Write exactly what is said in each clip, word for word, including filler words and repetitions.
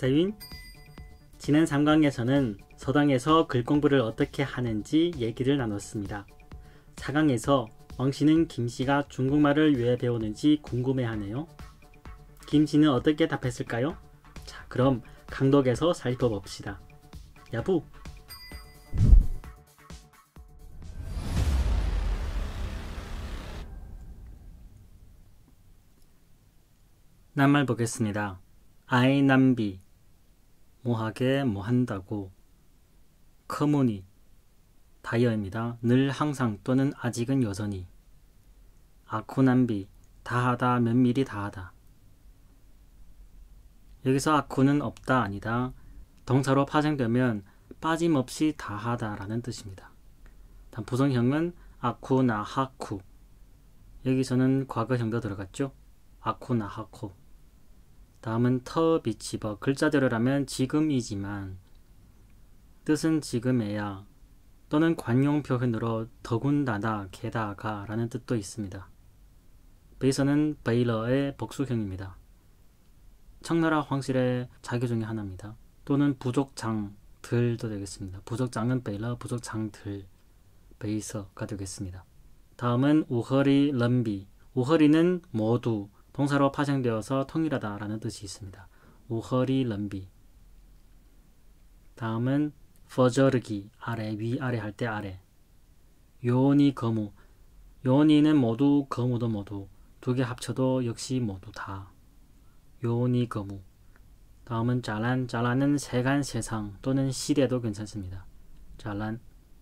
서윤, 지난 삼 강에서는 서당에서 글 공부를 어떻게 하는지 얘기를 나눴습니다. 사 강에서 왕씨는 김씨가 중국말을 왜 배우는지 궁금해하네요. 김씨는 어떻게 답했을까요? 자, 그럼 강독에서 살펴봅시다. 야부! 낱말 보겠습니다. 아이 남비, 뭐하게 뭐한다고. 커무니, 다이어입니다. 늘 항상 또는 아직은 여전히. 아쿠남비, 다하다 면밀히 다하다. 여기서 아쿠는 없다 아니다. 동사로 파생되면 빠짐없이 다하다 라는 뜻입니다. 다음 부정형은 아쿠나하쿠. 여기서는 과거형도 들어갔죠. 아쿠나하쿠. 다음은 터 비치버. 글자대로라면 지금이지만 뜻은 지금에야 또는 관용 표현으로 더군다나 게다가 라는 뜻도 있습니다. 베이서는 베일러의 복수형입니다. 청나라 황실의 자교 중에 하나입니다. 또는 부족장들도 되겠습니다. 부족장은 베일러, 부족장들, 베이서가 되겠습니다. 다음은 우허리 럼비. 우허리는 모두 동사로 파생되어서 통일하다 라는 뜻이 있습니다. 우허리 럼비. 다음은 퍼저르기, 아래, 위아래 할 때 아래. 요니 거무. 요니는 모두, 거무도 모두. 두 개 합쳐도 역시 모두 다. 요니 거무. 다음은 잘란. 잘란은 세간 세상 또는 시대도 괜찮습니다. 잘란.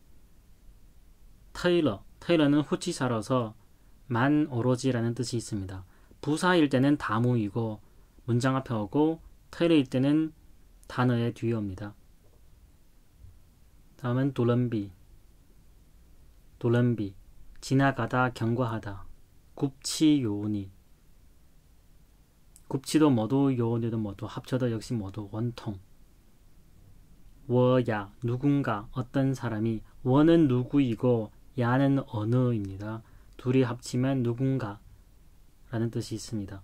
테일러. 테일러는 후치사로서 만 오로지라는 뜻이 있습니다. 부사일 때는 다무이고 문장 앞에 오고 테일러일 때는 단어의 뒤에 옵니다. 다음은 도런비. 도런비. 지나가다, 경과하다. 굽치, 요온이. 굽치도 모두, 요온이도 모두, 합쳐도 역시 모두 원통. 워야, 누군가, 어떤 사람이. 워는 누구이고 야는 어느입니다. 둘이 합치면 누군가 라는 뜻이 있습니다.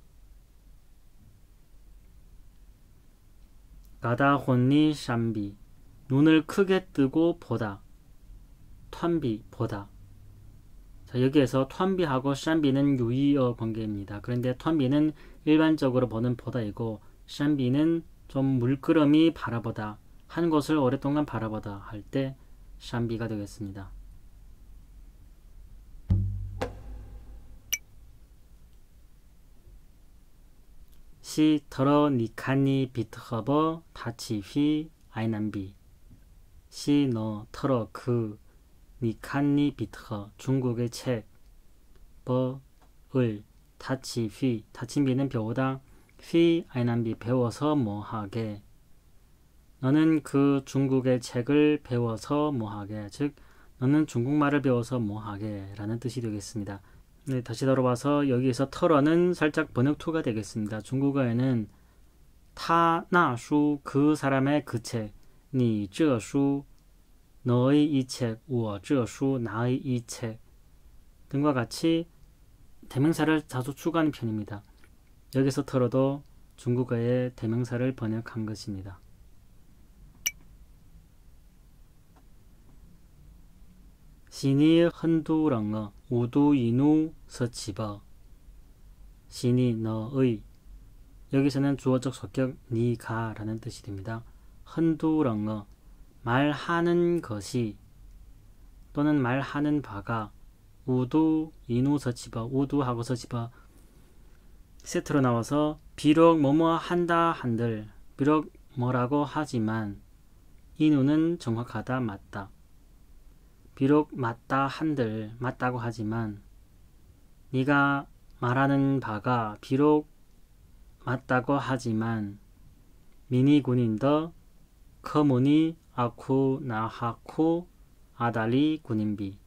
가다 혼니 샴비. 눈을 크게 뜨고 보다. 텀비, 보다. 자, 여기에서 텀비하고 샴비는 유의어 관계입니다. 그런데 텀비는 일반적으로 보는 보다이고 샴비는 좀 물끄러미 바라보다, 한 곳을 오랫동안 바라보다 할 때 샴비가 되겠습니다. 시 더러 니칸니 비트허버 다치휘 아이남비. 시 너 털어 그 니칸니 비트허 중국의 책 버을 다치 휘 다친 비는 배우다 휘 아이남비 배워서 뭐하게. 너는 그 중국의 책을 배워서 뭐하게. 즉 너는 중국말을 배워서 뭐하게 라는 뜻이 되겠습니다. 네, 다시 돌아와서 여기에서 털어는 살짝 번역투가 되겠습니다. 중국어에는 타나수 그 사람의 그 책, 니这书 너의 이 책, 我这书 나의 이 책 등과 같이 대명사를 자주 추가하는 편입니다. 여기서 털어도 중국어의 대명사를 번역한 것입니다. 시니 헌두렁어 우두이누 서치버. 시니 너의. 여기서는 주어적 속격 니가 라는 뜻이 됩니다. 헌두렁어 말하는 것이 또는 말하는 바가 우두이누 서치버. 우두하고 서치버 세트로 나와서 비록 뭐뭐 한다 한들, 비록 뭐라고 하지만 이누는 정확하다 맞다. 비록 맞다 한들 맞다고 하지만 네가 말하는 바가 비록 맞다고 하지만 미니 군인더 커무니 아쿠 나하쿠 아달리 군인비.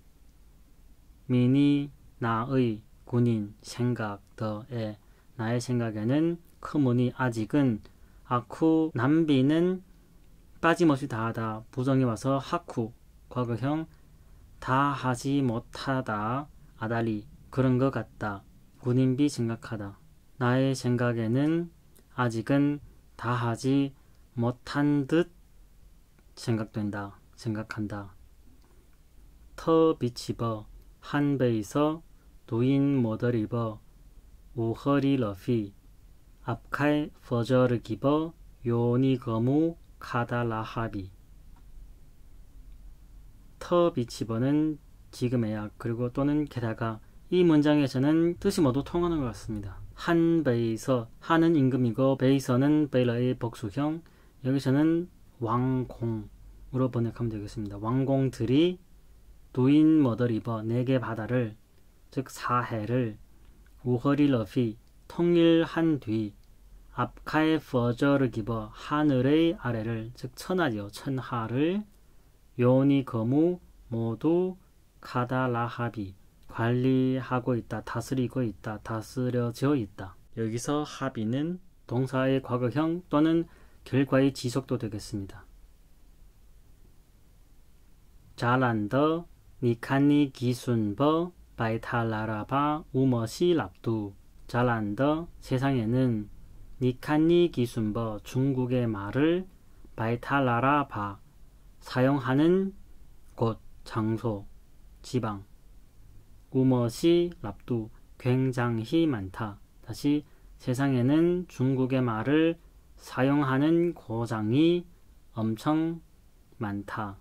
미니 나의 군인 생각 더에 나의 생각에는 커무니 아직은 아쿠 남비는 빠짐없이 다하다. 부정이 와서 하쿠 과거형 다 하지 못하다. 아달리 그런 것 같다. 군인비 생각하다. 나의 생각에는 아직은 다 하지 못한 듯 생각된다, 생각한다. 터 비치버 한 베이서 도인 모더리버 우허리 러피 앞칼 퍼저르 기버 요니 거무 카달라하비. 터 비치버는 지금에야 그리고 또는 게다가 이 문장에서는 뜻이 모두 통하는 것 같습니다. 한 베이서, 한은 임금이고 베이서는 베일러의 복수형, 여기서는 왕공으로 번역하면 되겠습니다. 왕공들이 두인 머더리버 네 개 바다를, 즉 사해를 우허리 러피 통일한 뒤 앞카에 퍼저르 기버 하늘의 아래를, 즉 천하죠, 천하를 요니 거무 모두 카달라하비 관리하고 있다, 다스리고 있다, 다스려져 있다. 여기서 하비는 동사의 과거형 또는 결과의 지속도 되겠습니다. 잘한더 니칸니 기순버 바이탈라라바 우머시 랍두. 잘한더 세상에는 니칸니 기순버 중국의 말을 바이탈라라바 사용하는 곳, 장소, 지방 우머시 랍두 굉장히 많다. 다시 세상에는 중국의 말을 사용하는 고장이 엄청 많다.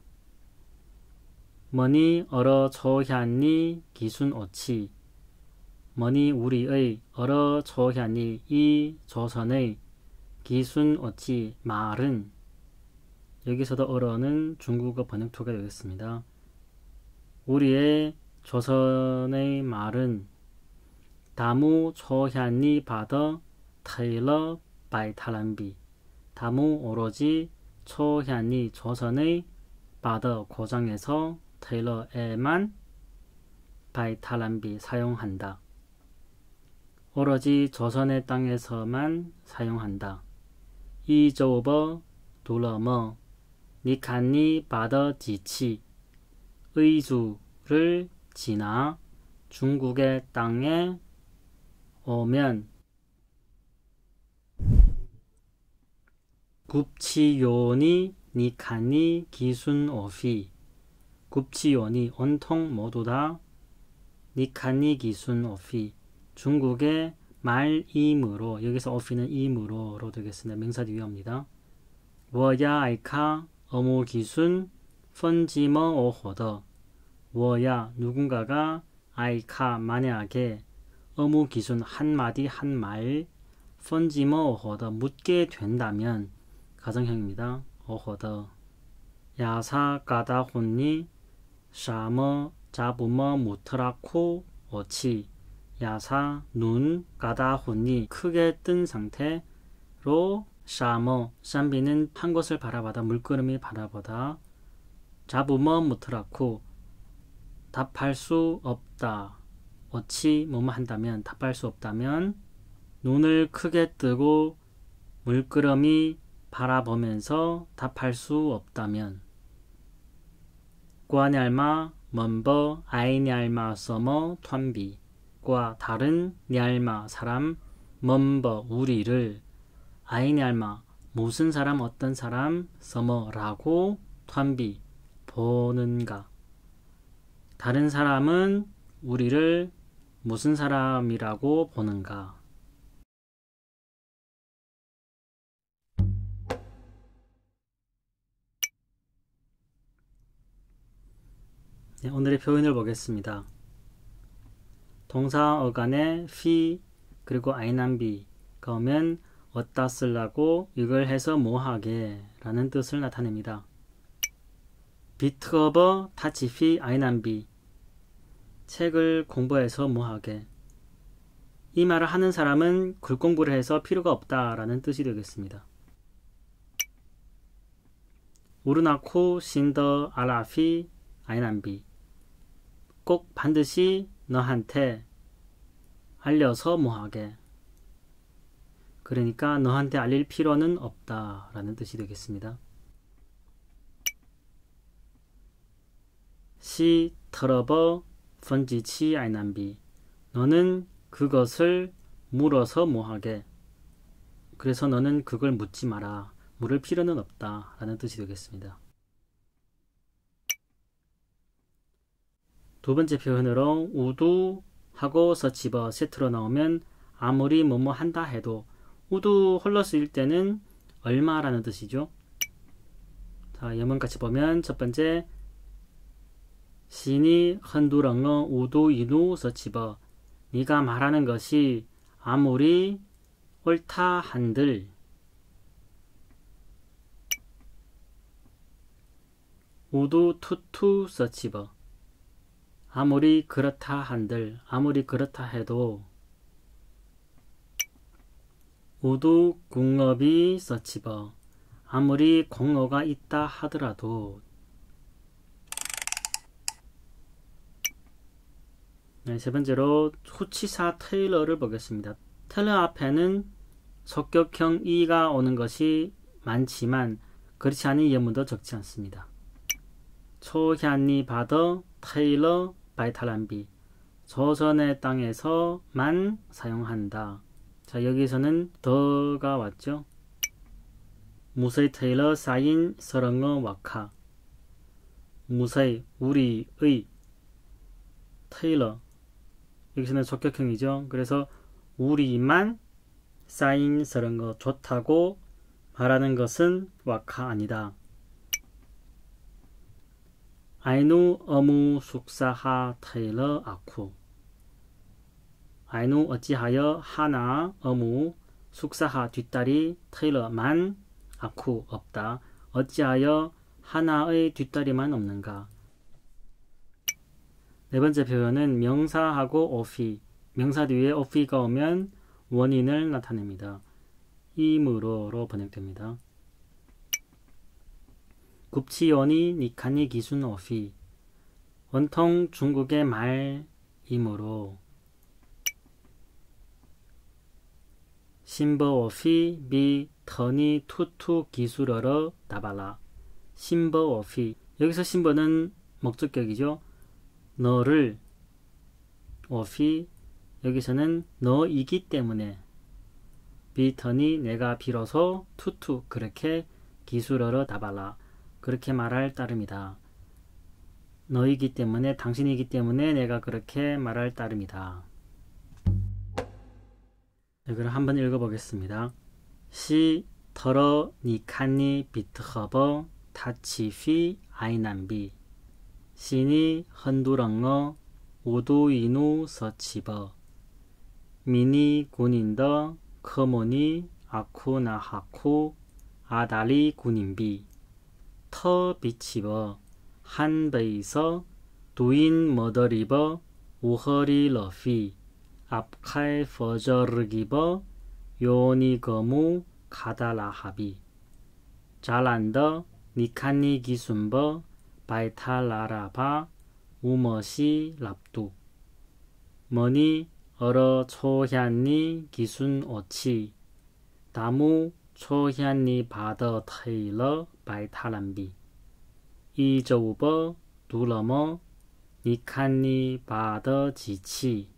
머니 얼어 초현니 기순 오치. 머니 우리의 얼어 초현니 이 조선의 기순 오치 말은, 여기서도 얼어는 중국어 번역투가 되겠습니다. 우리의 조선의 말은 다무 초현니 바더 테일러 바이탈란비. 다무 오로지 초현니 조선의 바더 고장에서 테일러에만 바이탈란비 사용한다. 오로지 조선의 땅에서만 사용한다. 이조버 둘러머 니칸니 바더 지치. 의주를 지나 중국의 땅에 오면 굽치요니 니칸니 기순 오피. 굽치요니 온통 모두 다 니칸니 기순 오피 중국의 말임으로, 여기서 오피는 임으로로 되겠습니다. 명사뒤입니다. 워야 아이카 어무 기순 펀지머 오호더. 워야 누군가가 아이카 만약에 어무 기순 한마디 한말 펀지머 오호더 묻게 된다면, 가정형입니다. 오호더. 야사 가다 혼니 샤머 자부머 무트라쿠 오치. 야사 눈 가다 혼니 크게 뜬 상태로 샤머 샴비는 한 곳을 바라보다, 물끄러미 바라보다, 자부머 무트라쿠 답할 수 없다, 어치 뭐뭐 한다면, 답할 수 없다면, 눈을 크게 뜨고 물끄러미 바라보면서 답할 수 없다면, 꽈냐알마 먼버 아이냐알마 서머 텀비. 과 다른 냐알마 사람, 먼버 우리를, 아이냐알마 무슨 사람 어떤 사람, 서머라고 텀비 보는가. 다른 사람은 우리를 무슨 사람이라고 보는가. 네, 오늘의 표현을 보겠습니다. 동사 어간에 피 그리고 아이남비가 오면 어디다 쓰려고, 이걸 해서 뭐하게 라는 뜻을 나타냅니다. 비트어버 타치피 아이남비 책을 공부해서 뭐하게. 이 말을 하는 사람은 글 공부를 해서 필요가 없다 라는 뜻이 되겠습니다. 우르나코 신더 알라피 아이남비 꼭 반드시 너한테 알려서 뭐하게. 그러니까 너한테 알릴 필요는 없다 라는 뜻이 되겠습니다. 시 터러버 펀지치 아이남비 너는 그것을 물어서 뭐하게. 그래서 너는 그걸 묻지 마라. 물을 필요는 없다. 라는 뜻이 되겠습니다. 두 번째 표현으로 우두 하고 서치버 세트로 나오면 아무리 뭐뭐 한다 해도 우두 홀로 쓰일 때는 얼마라는 뜻이죠. 자, 예문 같이 보면 첫 번째 신이 헌두렁어 우두 이누 서치버 네가 말하는 것이 아무리 옳다 한들 우두 투투 서치버 아무리 그렇다 한들 아무리 그렇다 해도 우두 궁업이 서치버 아무리 공어가 있다 하더라도 네, 세 번째로 후치사 테일러를 보겠습니다. 테일러 앞에는 속격형 이가 오는 것이 많지만 그렇지 않은 예문도 적지 않습니다. 초현리 바더 테일러 바이탈란비 조선의 땅에서만 사용한다. 자, 여기서는 더가 왔죠. 무서이 테일러 사인 서렁어 와카 무서이 우리의 테일러 여기서는 적격형이죠. 그래서 우리만 사인 서렁어 좋다고 말하는 것은 와카 아니다. 아이누 어무 숙사하 테일러 아쿠 아이누 어찌하여 하나 어무 숙사하 뒷다리 테일러만 아쿠 없다. 어찌하여 하나의 뒷다리만 없는가. 네 번째 표현은 명사하고 오피 명사 뒤에 오피가 오면 원인을 나타냅니다. 이므로로 번역됩니다. 굽치요니 니카니 기순 오피 원통 중국의 말이므로 심버 오피 미 터니 투투 기술어러 나발라 심버 오피 여기서 심버는 목적격이죠. 너를 오피 여기서는 너이기 때문에 비터니 내가 비로소 투투 그렇게 기술어러 다발라 그렇게 말할 따름이다. 너이기 때문에 당신이기 때문에 내가 그렇게 말할 따름이다. 이걸 한번 읽어보겠습니다. 시 터러 니칸니 비트허버 타치피 아이남비 시니 헌두렁어 우두이누 서치버 미니 군인더 커모니 아쿠나하쿠 아다리 군인비 터 비치버 한베이서 두인 머더리버 우허리 러피 앞칼 퍼저르기버 요니거무 카달라하비 잘란더 니칸니 기순버 바이탈라라바 우머시 랍두 머니 어러 초현리 기순 오치 다무 초현리 바더 테일러 바이탈란비 이저우버 두러머 니칸니 바더 지치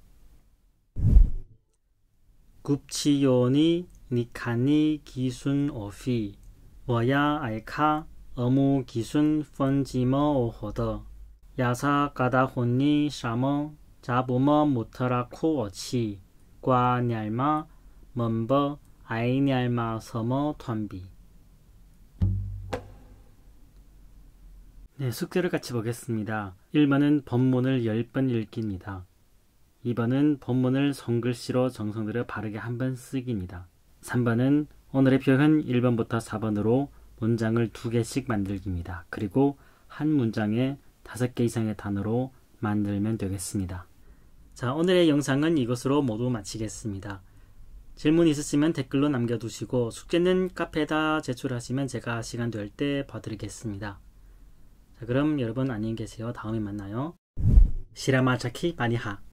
굽치요니 니칸니 기순 오피 워야 알카 어무 기순 펀지머 오호더 야사 까다혼니 샤머 자부머 무터라 코어치 과 냠마 먼버 아이 냠마 서머 턴비. 네, 숙제를 같이 보겠습니다. 일 번은 본문을 열 번 읽기입니다. 이 번은 본문을 손글씨로 정성들여 바르게 한 번 쓰기입니다. 삼 번은 오늘의 표현 일 번부터 사 번으로 문장을 두 개씩 만들기입니다. 그리고 한 문장에 다섯 개 이상의 단어로 만들면 되겠습니다. 자, 오늘의 영상은 이것으로 모두 마치겠습니다. 질문 있으시면 댓글로 남겨두시고 숙제는 카페에다 제출하시면 제가 시간 될 때 봐드리겠습니다. 자, 그럼 여러분 안녕히 계세요. 다음에 만나요. 시라마차키 바니하.